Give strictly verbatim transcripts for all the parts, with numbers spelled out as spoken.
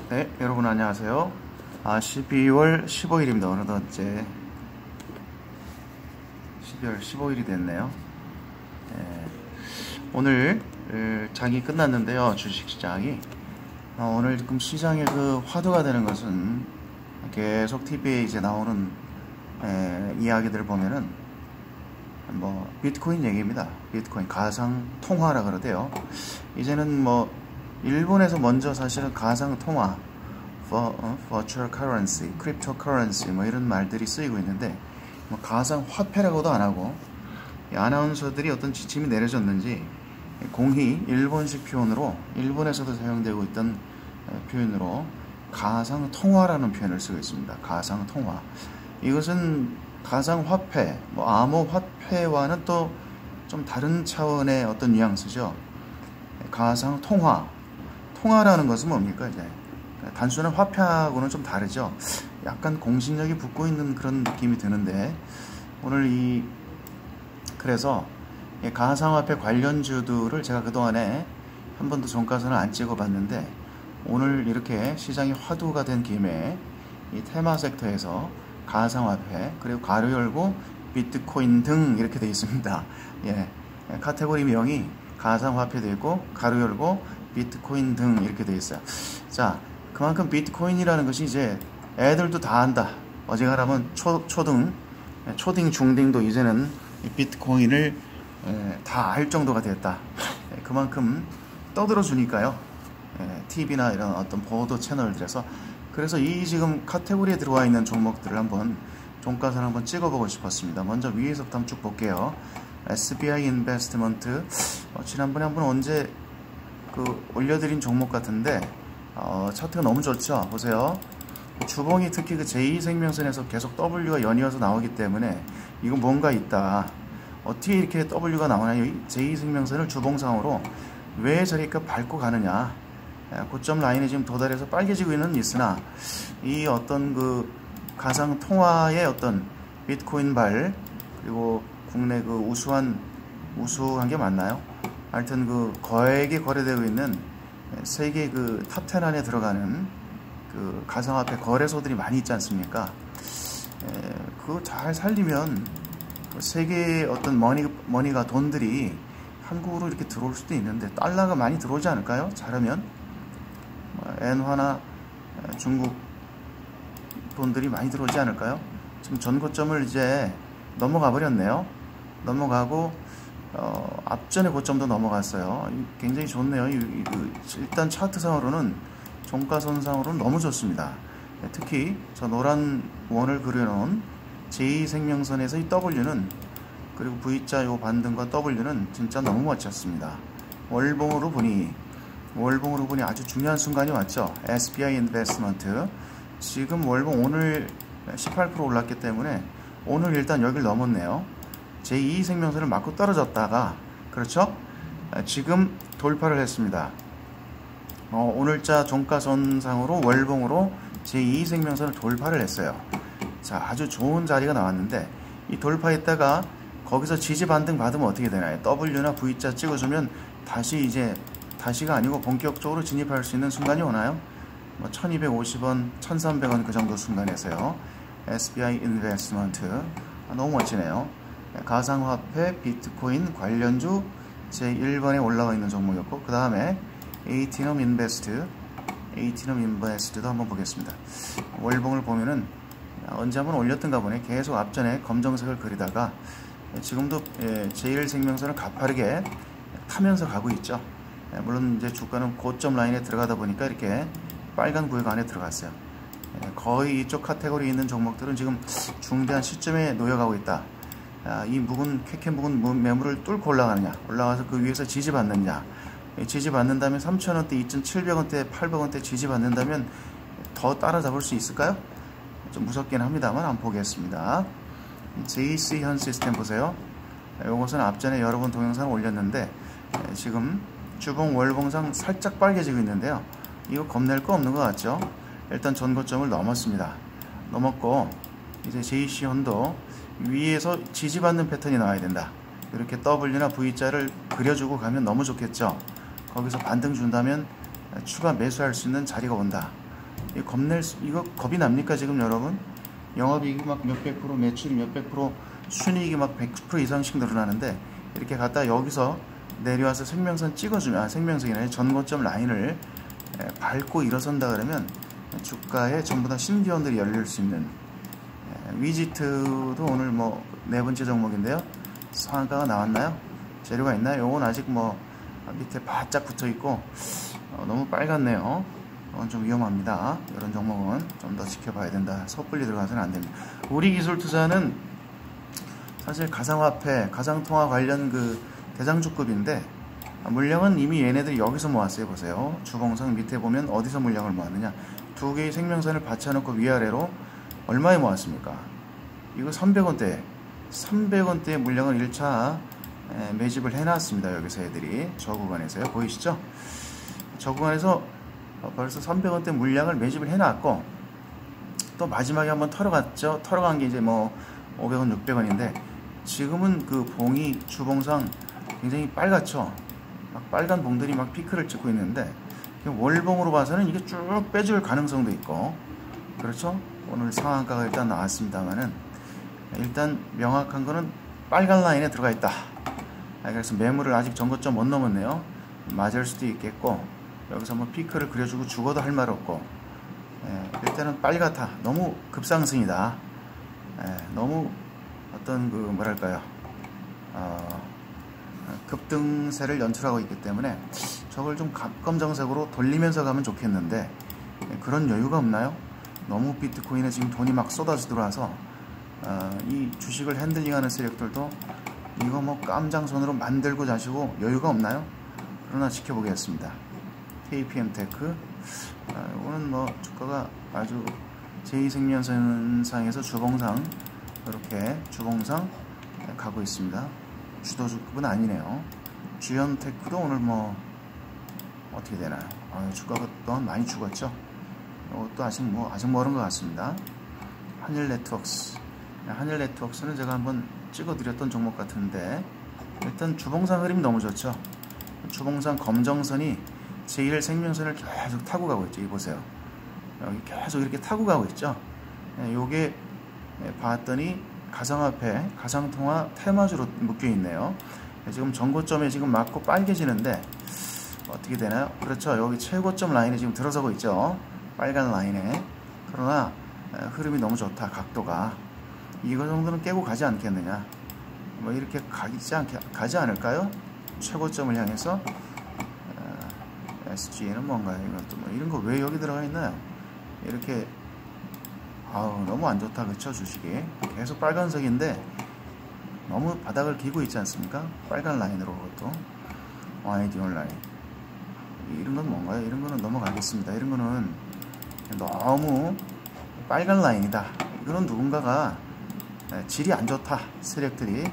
네, 여러분 안녕하세요. 아, 십이월 십오일입니다. 어느덧째 십이월 십오일이 됐네요. 네, 오늘 장이 끝났는데요. 주식시장이 어, 오늘 지금 시장의 그 화두가 되는 것은 계속 티비에 이제 나오는 에, 이야기들을 보면은 뭐 비트코인 얘기입니다. 비트코인 가상 통화라 그러대요. 이제는 뭐 일본에서 먼저 사실은 가상 통화, virtual currency, cryptocurrency 뭐 이런 말들이 쓰이고 있는데 뭐 가상 화폐라고도 안 하고 아나운서들이 어떤 지침이 내려졌는지 공히 일본식 표현으로 일본에서도 사용되고 있던 표현으로 가상 통화라는 표현을 쓰고 있습니다. 가상 통화. 이것은 가상 화폐, 뭐 암호 화폐와는 또 좀 다른 차원의 어떤 뉘앙스죠. 가상 통화. 통화라는 것은 뭡니까? 이제 단순한 화폐하고는 좀 다르죠. 약간 공신력이 붙고 있는 그런 느낌이 드는데 오늘 이 그래서 가상화폐 관련주들을 제가 그동안에 한 번도 종가선을 안 찍어봤는데 오늘 이렇게 시장이 화두가 된 김에 이 테마 섹터에서 가상화폐 그리고 가로 열고 비트코인 등 이렇게 되어 있습니다. 예, 카테고리 명이 가상화폐도 있고 가로 열고 비트코인 등 이렇게 되어 있어요. 자, 그만큼 비트코인이라는 것이 이제 애들도 다 안다. 어지간하면 초, 초등, 초딩, 중딩도 이제는 비트코인을 다 알 정도가 됐다. 그만큼 떠들어 주니까요. 티비나 이런 어떤 보도 채널들에서. 그래서 이 지금 카테고리에 들어와 있는 종목들을 한번 종가선 한번 찍어보고 싶었습니다. 먼저 위에서부터 한번 쭉 볼게요. 에스비아이 인베스트먼트. 어, 지난번에 한번 언제 그 올려드린 종목 같은데 어, 차트가 너무 좋죠. 보세요. 주봉이 특히 그 제이 생명선에서 계속 W가 연이어서 나오기 때문에 이거 뭔가 있다. 어떻게 이렇게 W가 나오냐. 제이 생명선을 주봉상으로 왜 저렇게 밟고 가느냐. 고점 라인에 지금 도달해서 빨개지고 있는 있으나 이 어떤 그 가상 통화의 어떤 비트코인 발 그리고 국내 그 우수한 우수한 게 맞나요? 하여튼 그 거액이 거래되고 있는 세계 그 탑 텐 안에 들어가는 그 가상화폐 거래소들이 많이 있지 않습니까? 에, 그거 잘 살리면 그 세계의 어떤 머니, 머니가 돈들이 한국으로 이렇게 들어올 수도 있는데 달러가 많이 들어오지 않을까요? 잘하면 뭐 엔화나 중국 돈들이 많이 들어오지 않을까요? 지금 전고점을 이제 넘어가 버렸네요. 넘어가고 어, 앞전의 고점도 넘어갔어요. 굉장히 좋네요. 이, 이, 그, 일단 차트상으로는 종가선상으로는 너무 좋습니다. 네, 특히 저 노란 원을 그려놓은 제이 생명선에서 이 W는 그리고 V자 요 반등과 W는 진짜 너무 멋졌습니다. 월봉으로 보니 월봉으로 보니 아주 중요한 순간이 왔죠. 에스비아이 인베스트먼트 지금 월봉 오늘 십팔 퍼센트 올랐기 때문에 오늘 일단 여기를 넘었네요. 제이 생명선을 맞고 떨어졌다가 그렇죠? 지금 돌파를 했습니다. 어, 오늘자 종가선상으로 월봉으로 제이 생명선을 돌파를 했어요. 자, 아주 좋은 자리가 나왔는데 이 돌파했다가 거기서 지지 반등 받으면 어떻게 되나요? W나 V자 찍어주면 다시 이제 다시가 아니고 본격적으로 진입할 수 있는 순간이 오나요? 뭐 천이백오십 원, 천삼백 원 그 정도 순간에서요. 에스비아이 인베스트먼트 아, 너무 멋지네요. 가상화폐, 비트코인 관련주 제일 번에 올라와 있는 종목이었고 그 다음에 에이티넘 인베스트 에이티넘 인베스트도 한번 보겠습니다. 월봉을 보면은 언제 한번 올렸던가 보네. 계속 앞전에 검정색을 그리다가 지금도 제일 생명선을 가파르게 타면서 가고 있죠. 물론 이제 주가는 고점 라인에 들어가다 보니까 이렇게 빨간 구역 안에 들어갔어요. 거의 이쪽 카테고리에 있는 종목들은 지금 중대한 시점에 놓여가고 있다. 이 묵은 캐캐 묵은 매물을 뚫고 올라가느냐, 올라가서 그 위에서 지지받느냐. 지지받는다면 삼천 원대, 이천칠백 원대, 팔백 원대 지지받는다면 더 따라잡을 수 있을까요? 좀 무섭긴 합니다만 한번 보겠습니다. 제이씨 현 시스템 보세요. 이것은 앞전에 여러 번 동영상을 올렸는데 지금 주봉 월봉상 살짝 빨개지고 있는데요. 이거 겁낼 거 없는 것 같죠? 일단 전고점을 넘었습니다. 넘었고 이제 제이씨 현도 위에서 지지받는 패턴이 나와야 된다. 이렇게 W나 V자를 그려주고 가면 너무 좋겠죠. 거기서 반등 준다면 추가 매수할 수 있는 자리가 온다. 이 겁낼 수, 이거 겁이 납니까 지금 여러분? 영업이익이 막 몇백 프로, 매출이 몇백 프로, 순이익이 막 백 퍼센트 이상씩 늘어나는데 이렇게 갔다 여기서 내려와서 생명선 찍어주면, 아, 생명선이 아니라 전고점 라인을 에, 밟고 일어선다 그러면 주가에 전부 다 신기원들이 열릴 수 있는, 에, 위지트도 오늘 뭐 네 번째 종목인데요. 상한가가 나왔나요? 재료가 있나요? 요건 아직 뭐 밑에 바짝 붙어 있고 어, 너무 빨갛네요. 이건 좀 위험합니다. 이런 종목은 좀 더 지켜봐야 된다. 섣불리 들어가서는 안 됩니다. 우리 기술 투자는 사실 가상화폐, 가상통화 관련 그 대장주급인데 물량은 이미 얘네들이 여기서 모았어요. 보세요. 주봉상 밑에 보면 어디서 물량을 모았느냐. 두 개의 생명선을 받쳐놓고 위아래로 얼마에 모았습니까? 이거 삼백 원대. 삼백 원대의 물량을 일 차 매집을 해놨습니다. 여기서 애들이 저 구간에서요. 보이시죠? 저 구간에서 벌써 삼백 원대 물량을 매집을 해놨고 또 마지막에 한번 털어갔죠. 털어간 게 이제 뭐 오백 원, 육백 원인데 지금은 그 봉이 주봉상 굉장히 빨갛죠. 막 빨간 봉들이 막 피크를 찍고 있는데 월봉으로 봐서는 이게 쭉 빼줄 가능성도 있고 그렇죠. 오늘 상한가가 일단 나왔습니다만은 일단 명확한 거는 빨간 라인에 들어가 있다. 그래서 매물을 아직 전고점 못 넘었네요. 맞을 수도 있겠고 여기서 뭐 피크를 그려주고 죽어도 할 말 없고, 예, 일단은 빨갛다. 너무 급상승이다. 예, 너무 어떤 그 뭐랄까요, 어, 급등세를 연출하고 있기 때문에 저걸 좀 검정색으로 돌리면서 가면 좋겠는데 예, 그런 여유가 없나요? 너무 비트코인에 지금 돈이 막 쏟아져 들어와서 어, 이 주식을 핸들링하는 세력들도 이거 뭐 깜장손으로 만들고 자시고 여유가 없나요? 그러나 지켜보겠습니다. 케이피엠테크, 아, 이거는 뭐 주가가 아주 제이 생명선상에서 주봉상 이렇게 주봉상 가고 있습니다. 주도주급은 아니네요. 주연테크도 오늘 뭐 어떻게 되나요? 아, 주가가 또한 많이 죽었죠. 이것도 아직 뭐 아직 멀은 것 같습니다. 한일네트웍스, 한일네트웍스는 제가 한번 찍어드렸던 종목 같은데 일단 주봉상 흐름이 너무 좋죠. 주봉상 검정선이 제일 생명선을 계속 타고 가고 있죠. 이 보세요. 여기 계속 이렇게 타고 가고 있죠. 요게 봤더니 가상화폐, 가상통화 테마주로 묶여 있네요. 지금 전고점에 지금 맞고 빨개지는데 어떻게 되나요? 그렇죠. 여기 최고점 라인에 지금 들어서고 있죠. 빨간 라인에. 그러나 흐름이 너무 좋다. 각도가. 이거 정도는 깨고 가지 않겠느냐. 뭐 이렇게 가지 않게 가지 않을까요? 최고점을 향해서. 에스지는 뭔가요? 이것도 뭐 이런 거 왜 여기 들어가 있나요? 이렇게 아우 너무 안 좋다. 그쵸? 주식이 계속 빨간색인데 너무 바닥을 기고 있지 않습니까? 빨간 라인으로. 그것도 아이디얼 라인. 이런 건 뭔가요? 이런 거는 넘어가겠습니다. 이런 거는 너무 빨간 라인이다. 이거는 누군가가 질이 안 좋다. 세력들이.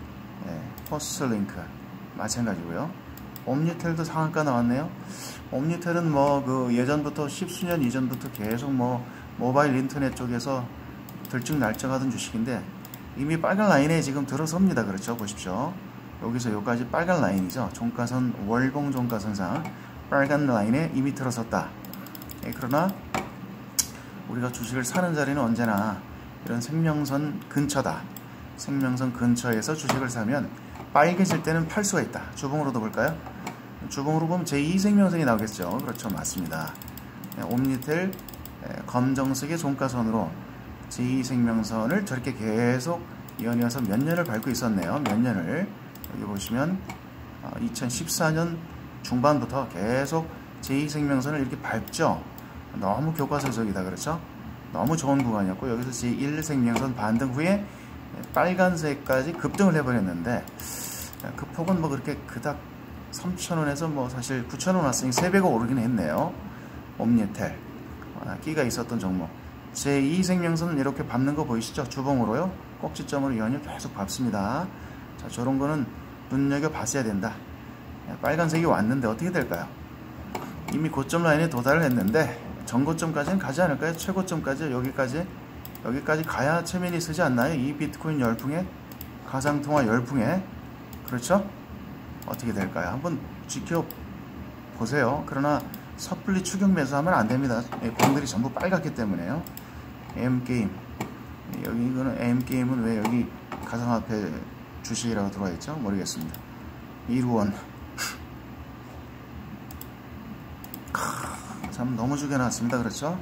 포스링크 마찬가지고요. 옴니텔도 상한가 나왔네요. 옴니텔은 뭐 그 예전부터 십수년 이전부터 계속 뭐 모바일 인터넷 쪽에서 들쭉날쭉하던 주식인데 이미 빨간 라인에 지금 들어섭니다. 그렇죠? 보십시오. 여기서 여기까지 빨간 라인이죠. 종가선, 월봉 종가선상 빨간 라인에 이미 들어섰다. 예, 그러나 우리가 주식을 사는 자리는 언제나 이런 생명선 근처다. 생명선 근처에서 주식을 사면 빨개질 때는 팔 수가 있다. 주봉으로도 볼까요? 주봉으로 보면 제이 생명선이 나오겠죠. 그렇죠. 맞습니다. 옴니텔 검정색의 종가선으로 제이 생명선을 저렇게 계속 연이어서 몇 년을 밟고 있었네요. 몇 년을. 여기 보시면 이천십사년 중반부터 계속 제이 생명선을 이렇게 밟죠. 너무 교과서적이다. 그렇죠? 너무 좋은 구간이었고 여기서 제일 생명선 반등 후에 빨간색까지 급등을 해버렸는데 그 폭은 뭐 그렇게 그닥 삼천 원에서 뭐 사실 구천 원 왔으니 세 배가 오르긴 했네요. 옴니텔 끼가 있었던 종목. 제이 생명선은 이렇게 밟는 거 보이시죠? 주봉으로요. 꼭지점으로 연이 계속 밟습니다. 자, 저런 거는 눈여겨봤어야 된다. 빨간색이 왔는데 어떻게 될까요? 이미 고점 라인에 도달을 했는데 전고점까지는 가지 않을까요? 최고점까지 여기까지 여기까지 가야 체면이 쓰지 않나요? 이 비트코인 열풍에, 가상통화 열풍에. 그렇죠? 어떻게 될까요? 한번 지켜보세요. 그러나 섣불리 추격 매수하면 안 됩니다. 공들이 전부 빨갛기 때문에요. M게임. 여기 이거는 M게임은 왜 여기 가상화폐 주식이라고 들어와 있죠? 모르겠습니다. 일원. 참 너무 죽여놨습니다. 그렇죠?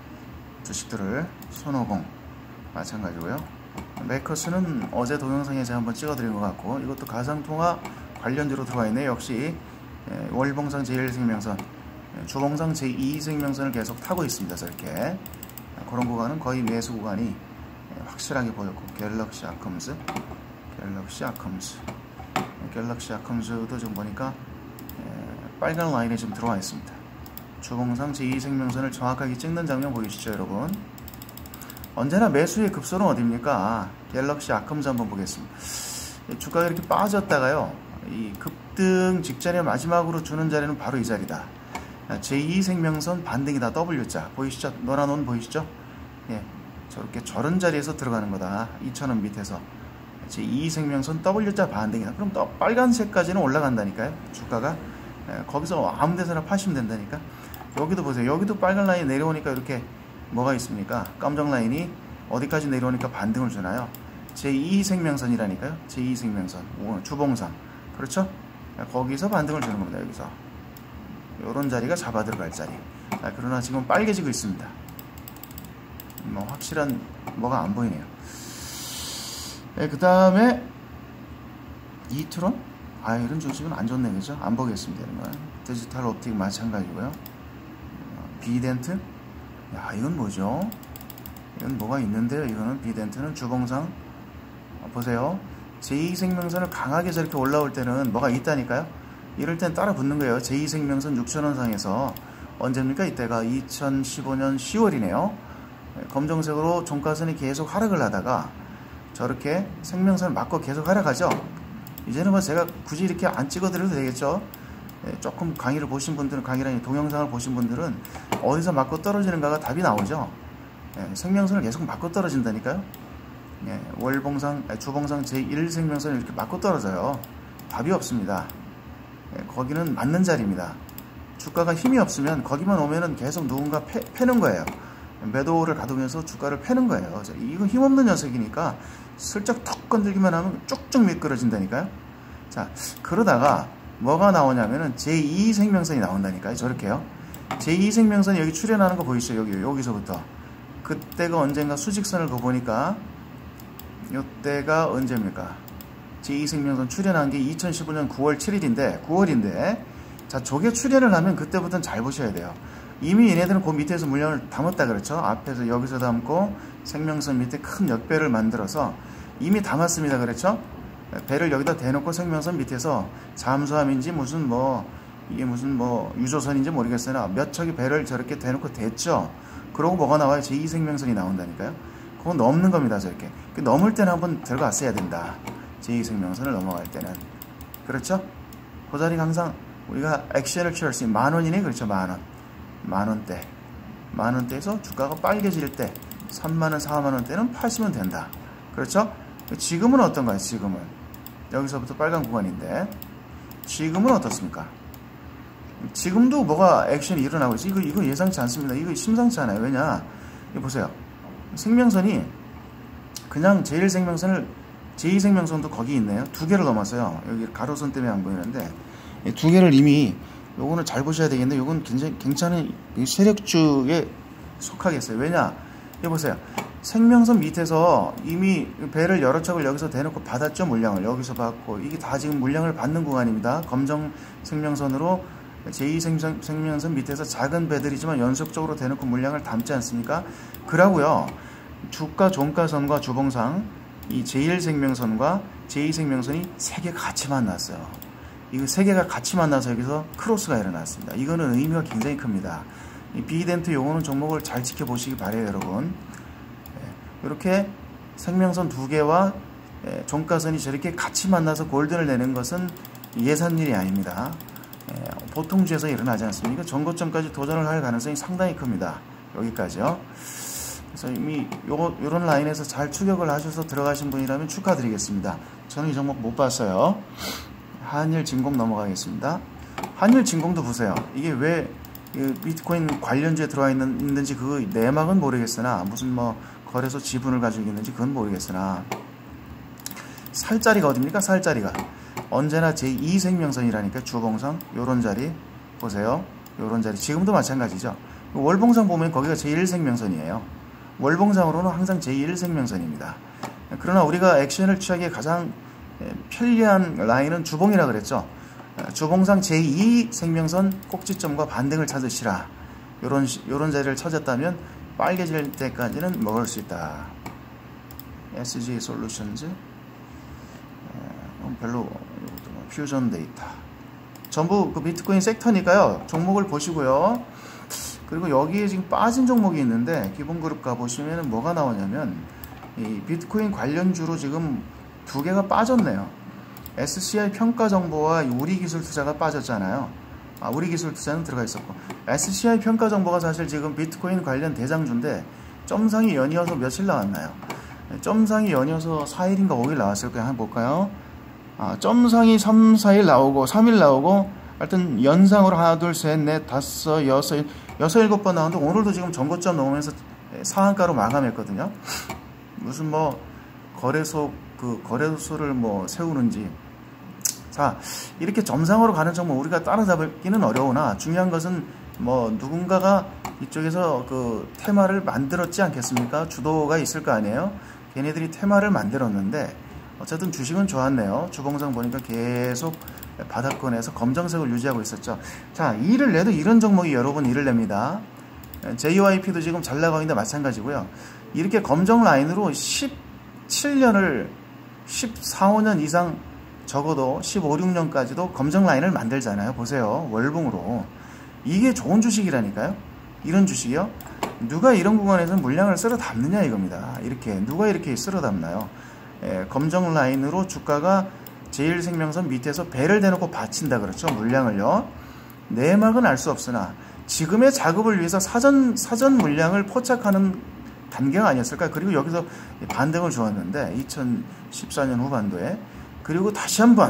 주식들을. 손오공. 마찬가지고요. 메커스는 어제 동영상에 제가 한번 찍어드린 것 같고, 이것도 가상통화 관련주로 들어와 있네요. 역시 월봉상 제일 생명선, 주봉상 제이 생명선을 계속 타고 있습니다. 저렇게 그런 구간은 거의 매수 구간이 확실하게 보였고, 갤럭시 아컴스, 갤럭시 아컴스, 갤럭시 아컴스도 좀 보니까 빨간 라인에 좀 들어와 있습니다. 주봉상 제이 생명선을 정확하게 찍는 장면 보이시죠, 여러분? 언제나 매수의 급소는 어디입니까? 갤럭시 아컴스 한번 보겠습니다. 주가가 이렇게 빠졌다가요, 이 급등 직전에 마지막으로 주는 자리는 바로 이 자리다. 제이 생명선 반등이다. 더블유자 보이시죠? 노란 원 보이시죠? 예, 저렇게 저런 자리에서 들어가는 거다. 이천 원 밑에서 제이 생명선 더블유자 반등이다. 그럼 또 빨간색까지는 올라간다니까요. 주가가. 예, 거기서 아무 데서나 파시면 된다니까. 여기도 보세요. 여기도 빨간 라인 내려오니까 이렇게 뭐가 있습니까? 깜정 라인이 어디까지 내려오니까 반등을 주나요? 제이 생명선이라니까요. 제이 생명선 주봉상. 그렇죠? 거기서 반등을 주는 겁니다. 여기서 요런 자리가 잡아 들어갈 자리. 자, 그러나 지금 빨개지고 있습니다. 뭐 확실한 뭐가 안 보이네요. 네, 그 다음에 이트론? 아, 이런 주식은 안 좋네. 그죠? 안 보겠습니다. 이런 건. 디지털 옵틱 마찬가지고요. 비덴트? 야, 이건 뭐죠? 이건 뭐가 있는데요. 이거는 비덴트는 주봉상 보세요. 제이 생명선을 강하게 저렇게 올라올 때는 뭐가 있다니까요. 이럴 땐 따라 붙는 거예요. 제이 생명선 육천 원 상에서 언제입니까? 이때가 이천십오 년 시월이네요. 검정색으로 종가선이 계속 하락을 하다가 저렇게 생명선을 맞고 계속 하락하죠. 이제는 뭐 제가 굳이 이렇게 안 찍어드려도 되겠죠. 조금 강의를 보신 분들은, 강의라니 동영상을 보신 분들은 어디서 맞고 떨어지는가가 답이 나오죠. 생명선을 계속 맞고 떨어진다니까요. 월봉상, 주봉상 제일 생명선을 이렇게 맞고 떨어져요. 답이 없습니다. 거기는 맞는 자리입니다. 주가가 힘이 없으면 거기만 오면은 계속 누군가 패, 패는 거예요. 매도를 가두면서 주가를 패는 거예요. 이거 힘없는 녀석이니까 슬쩍 턱 건들기만 하면 쭉쭉 미끄러진다니까요. 자, 그러다가 뭐가 나오냐면은 제이 생명선이 나온다니까요. 저렇게요. 제이 생명선이 여기 출현하는 거 보이시죠? 여기, 여기서부터. 그때가 언젠가 수직선을 그어보니까 이때가 언제입니까? 제이 생명선 출현한 게 이천십오 년 구월 칠일인데, 구월인데, 자, 저게 출현을 하면 그때부터는 잘 보셔야 돼요. 이미 얘네들은 그 밑에서 물량을 담았다 그렇죠? 앞에서 여기서 담고 생명선 밑에 큰 역배를 만들어서 이미 담았습니다 그렇죠? 배를 여기다 대놓고 생명선 밑에서 잠수함인지 무슨 뭐 이게 무슨 뭐 유조선인지 모르겠으나 몇 척의 배를 저렇게 대놓고 댔죠. 그러고 뭐가 나와요? 제이 생명선이 나온다니까요. 그건 넘는 겁니다. 저렇게 넘을 때는 한번 들어갔어야 된다. 제이 생명선을 넘어갈 때는. 그렇죠? 그 자리가 항상 우리가 액션을 취할 수 있는 만원이네. 그렇죠? 만원. 만원대. 만원대에서 주가가 빨개질 때 삼만원, 사만원대는 파시면 된다. 그렇죠? 지금은 어떤가요? 지금은 여기서부터 빨간 구간인데 지금은 어떻습니까? 지금도 뭐가 액션이 일어나고 있어요. 이거, 이거 예상치 않습니다. 이거 심상치 않아요. 왜냐? 이거 보세요. 생명선이 그냥 제일 생명선을, 제이 생명선도 거기 있네요. 두 개를 넘었어요. 여기 가로선 때문에 안 보이는데 두 개를 이미, 요거는 잘 보셔야 되겠는데 요건 굉장히 괜찮은 세력주에 속하겠어요. 왜냐? 여기 보세요. 생명선 밑에서 이미 배를 여러 척을 여기서 대놓고 받았죠. 물량을 여기서 받고, 이게 다 지금 물량을 받는 구간입니다. 검정 생명선으로 제이 생명선 밑에서 작은 배들이지만 연속적으로 대놓고 물량을 담지 않습니까? 그러고요, 주가 종가선과 주봉상 이 제일 생명선과 제이 생명선이 세 개가 같이 만났어요. 이거 세 개가 같이 만나서 여기서 크로스가 일어났습니다. 이거는 의미가 굉장히 큽니다. 이 비덴트 요거는 종목을 잘 지켜보시기 바래요, 여러분. 이렇게 생명선 두 개와 종가선이 저렇게 같이 만나서 골든을 내는 것은 예산일이 아닙니다. 보통주에서 일어나지 않습니까? 전고점까지 도전을 할 가능성이 상당히 큽니다. 여기까지요. 그래서 이미 요, 요런 라인에서 잘 추격을 하셔서 들어가신 분이라면 축하드리겠습니다. 저는 이 종목 못 봤어요. 한일진공 넘어가겠습니다. 한일진공도 보세요. 이게 왜 비트코인 관련주에 들어와 있는, 있는지 그 내막은 모르겠으나 무슨 뭐 거래소 지분을 가지고 있는지 그건 모르겠으나 살 자리가 어딥니까? 살 자리가 언제나 제이 생명선이라니까. 주봉상 요런 자리 보세요. 요런 자리 지금도 마찬가지죠. 월봉상 보면 거기가 제일 생명선이에요. 월봉상으로는 항상 제일 생명선입니다. 그러나 우리가 액션을 취하기에 가장 편리한 라인은 주봉이라 그랬죠. 주봉상 제이 생명선 꼭지점과 반등을 찾으시라. 요런, 요런 자리를 찾았다면 빨개질 때까지는 먹을 수 있다. 에스지 솔루션즈 별로 퓨전 데이터 전부 그 비트코인 섹터니까요. 종목을 보시고요. 그리고 여기에 지금 빠진 종목이 있는데 기본그룹 가보시면 뭐가 나오냐면 이 비트코인 관련주로 지금 두 개가 빠졌네요. 에스씨아이 평가정보와 우리기술투자가 빠졌잖아요. 아, 우리기술투자는 들어가 있었고 에스씨아이 평가정보가 사실 지금 비트코인 관련 대장주인데 점상이 연이어서 며칠 나왔나요? 점상이 연이어서 사 일인가 오 일 나왔을 거예요. 한번 볼까요? 아, 점상이 삼, 사 일 나오고 삼 일 나오고 하여튼 연상으로 하나, 둘, 셋, 넷, 다섯, 여섯, 여섯, 일곱 번 나오는데 오늘도 지금 전고점 넘으면서 상한가로 마감했거든요. 무슨 뭐 거래소 그 거래소를 뭐 세우는지. 자, 이렇게 점상으로 가는 종목 우리가 따라잡기는 어려우나 중요한 것은 뭐 누군가가 이쪽에서 그 테마를 만들었지 않겠습니까? 주도가 있을 거 아니에요? 걔네들이 테마를 만들었는데 어쨌든 주식은 좋았네요. 주봉상 보니까 계속 바닥권에서 검정색을 유지하고 있었죠. 자, 이를 내도 이런 종목이 여러 번 이를 냅니다. 제이와이피도 지금 잘 나가고 있는데 마찬가지고요. 이렇게 검정 라인으로 십칠 년을 십사, 오 년 이상 적어도 십오, 육 년까지도 검정 라인을 만들잖아요. 보세요. 월봉으로. 이게 좋은 주식이라니까요. 이런 주식이요. 누가 이런 구간에서 물량을 쓸어 담느냐 이겁니다. 이렇게 누가 이렇게 쓸어 담나요? 예, 검정 라인으로 주가가 제일생명선 밑에서 배를 대놓고 받친다 그렇죠. 물량을요. 내막은 알 수 없으나 지금의 작업을 위해서 사전 사전 물량을 포착하는 단계가 아니었을까. 그리고 여기서 반등을 주었는데 이천십사 년 후반도에 그리고 다시 한번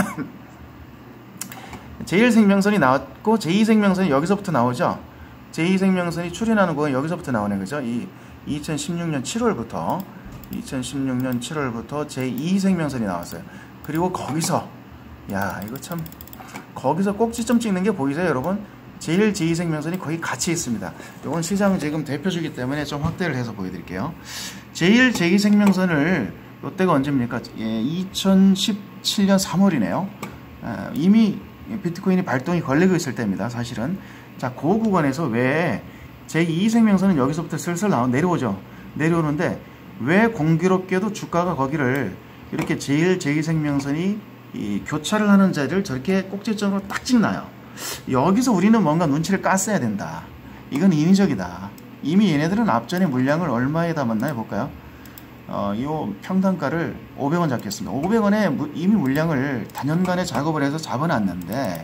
제일생명선이 나왔고 제이생명선이 여기서부터 나오죠. 제이생명선이 출현하는 거는 여기서부터 나오네 그죠. 이 이천십육 년 칠월부터 이천십육 년 칠월부터 제이생명선이 나왔어요. 그리고 거기서 야 이거 참 거기서 꼭지점 찍는 게 보이세요 여러분? 제일 제이생명선이 거의 같이 있습니다. 이건 시장 지금 대표주기 때문에 좀 확대를 해서 보여드릴게요. 제일 제이생명선을 이때가 언제입니까? 예, 이천십칠 년 삼월이네요. 아, 이미 비트코인이 발동이 걸리고 있을 때입니다. 사실은. 자, 그 구간에서 왜 제이생명선은 여기서부터 슬슬 나오 내려오죠. 내려오는데 왜 공교롭게도 주가가 거기를 이렇게 제일 제이생명선이 이 교차를 하는 자리를 저렇게 꼭지점으로 딱 찍나요? 여기서 우리는 뭔가 눈치를 깠어야 된다. 이건 인위적이다. 이미 얘네들은 앞전에 물량을 얼마에 담았나 해볼까요? 어, 이 평단가를 오백 원 잡겠습니다. 오백 원에 이미 물량을 단연간에 작업을 해서 잡아놨는데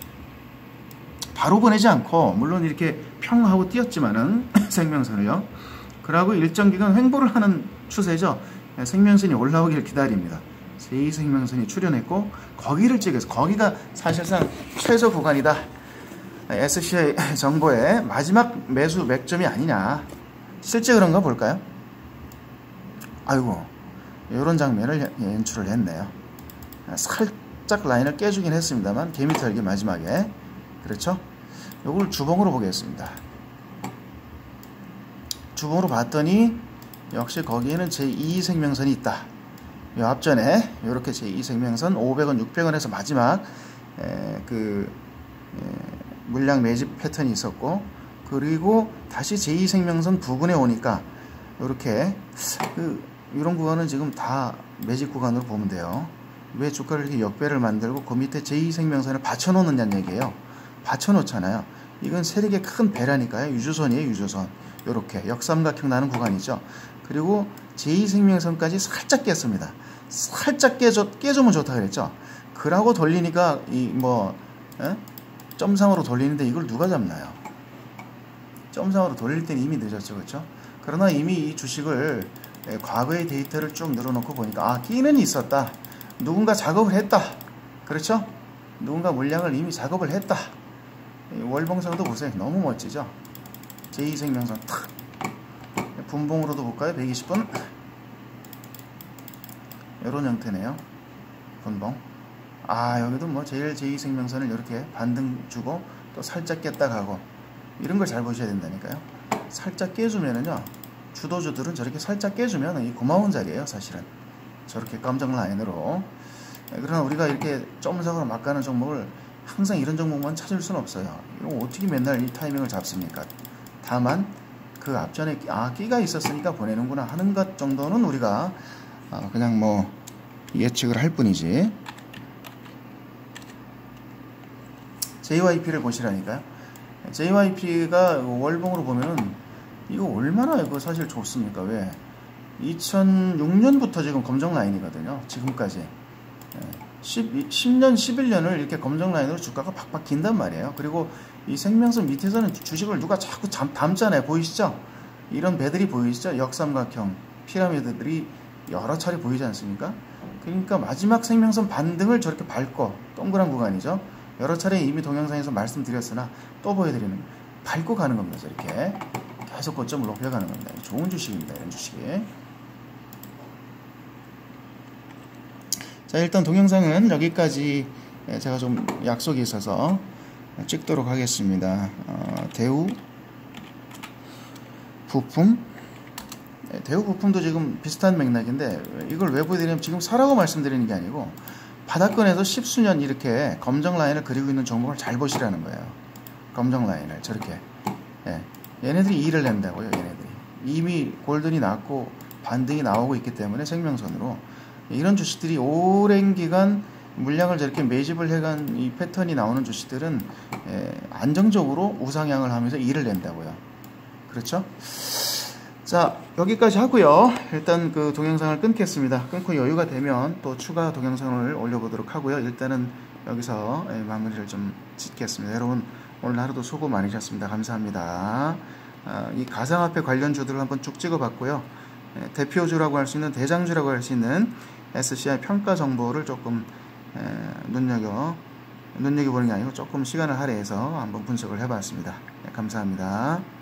바로 보내지 않고 물론 이렇게 평하고 띄었지만은 생명선을요. 그러고 일정 기간 횡보를 하는 추세죠. 생명선이 올라오기를 기다립니다. 제이생명선이 출현했고 거기를 찍어서 거기가 사실상 최저 구간이다. 에스씨아이 정보의 마지막 매수 맥점이 아니냐. 실제 그런가 볼까요? 아이고 이런 장면을 연출을 했네요. 살짝 라인을 깨주긴 했습니다만 개미털기 마지막에 그렇죠? 이걸 주봉으로 보겠습니다. 주봉으로 봤더니 역시 거기에는 제이생명선이 있다. 이 앞전에 이렇게 제이생명선 오백 원, 육백 원에서 마지막 에, 그 에, 물량 매집 패턴이 있었고 그리고 다시 제이생명선 부근에 오니까 이렇게 그 이런 구간은 지금 다 매집 구간으로 보면 돼요. 왜 주가를 이렇게 역배를 만들고 그 밑에 제이생명선을 받쳐놓느냐는 얘기예요. 받쳐놓잖아요. 이건 세력의 큰 배라니까요. 유조선이에요. 유조선. 이렇게 역삼각형 나는 구간이죠. 그리고 제이생명선까지 살짝 깼습니다. 살짝 깨줘, 깨주면 좋다 그랬죠. 그러고 돌리니까 이 뭐 점상으로 돌리는데 이걸 누가 잡나요? 점상으로 돌릴 때는 이미 늦었죠. 그렇죠? 그러나 이미 이 주식을 과거의 데이터를 쭉 늘어놓고 보니까 아 끼는 있었다. 누군가 작업을 했다. 그렇죠? 누군가 물량을 이미 작업을 했다. 월봉상도 보세요. 너무 멋지죠? 제이 생명선 탁. 분봉으로도 볼까요? 백이십 분 이런 형태네요. 분봉. 아, 여기도 뭐 제일 제이 생명선을 이렇게 반등 주고 또 살짝 깼다 가고 이런 걸 잘 보셔야 된다니까요. 살짝 깨주면은요, 주도주들은 저렇게 살짝 깨주면 이 고마운 자리예요, 사실은. 저렇게 깜짝 라인으로. 그러나 우리가 이렇게 점사으로 막 가는 종목을 항상 이런 종목만 찾을 수는 없어요. 이거 어떻게 맨날 이 타이밍을 잡습니까? 다만 그 앞전에 아 끼가 있었으니까 보내는구나 하는 것 정도는 우리가 아, 그냥 뭐 예측을 할 뿐이지. 제이와이피를 보시라니까요. 제이와이피가 월봉으로 보면은 이거 얼마나 이거 사실 좋습니까? 왜? 이천육 년부터 지금 검정 라인이거든요. 지금까지. 십, 십 년, 십일 년을 이렇게 검정 라인으로 주가가 팍팍 긴단 말이에요. 그리고 이 생명선 밑에서는 주식을 누가 자꾸 잠, 담잖아요. 보이시죠? 이런 배들이 보이시죠? 역삼각형 피라미드들이 여러 차례 보이지 않습니까? 그러니까 마지막 생명선 반등을 저렇게 밟고, 동그란 구간이죠. 여러 차례 이미 동영상에서 말씀드렸으나 또 보여드리는, 밟고 가는 겁니다. 이렇게 계속 고점을 높여가는 겁니다. 좋은 주식입니다. 이런 주식이. 자, 일단 동영상은 여기까지 제가 좀 약속이 있어서 찍도록 하겠습니다. 어, 대우 부품, 네, 대우 부품도 지금 비슷한 맥락인데 이걸 왜 보여드리냐면 지금 사라고 말씀드리는 게 아니고 바닥권에서 십수년 이렇게 검정 라인을 그리고 있는 종목을 잘 보시라는 거예요. 검정 라인을 저렇게. 네, 얘네들이 이를 낸다고요. 얘네들이 이미 골든이 났고 반등이 나오고 있기 때문에 생명선으로 이런 주식들이 오랜 기간 물량을 저렇게 매집을 해간 이 패턴이 나오는 주식들은 예, 안정적으로 우상향을 하면서 이를 낸다고요. 그렇죠? 자, 여기까지 하고요. 일단 그 동영상을 끊겠습니다. 끊고 여유가 되면 또 추가 동영상을 올려보도록 하고요. 일단은 여기서 예, 마무리를 좀 짓겠습니다. 여러분 오늘 하루도 수고 많으셨습니다. 감사합니다. 아, 이 가상화폐 관련주들을 한번 쭉 찍어봤고요. 예, 대표주라고 할 수 있는, 대장주라고 할 수 있는 에스씨아이 평가 정보를 조금 에, 눈여겨 눈여겨보는 게 아니고 조금 시간을 할애해서 한번 분석을 해봤습니다. 네, 감사합니다.